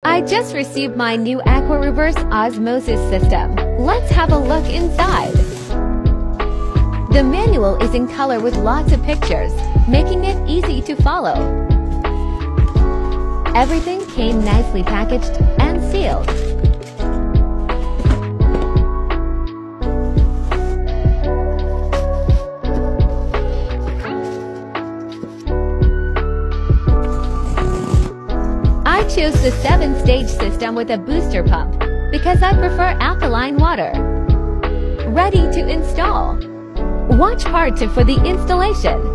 I just received my new Aqua Reverse Osmosis System. Let's have a look inside. The manual is in color with lots of pictures, making it easy to follow. Everything came nicely packaged and sealed. I chose the 7-stage system with a booster pump because I prefer alkaline water. Ready to install. Watch part 2 for the installation.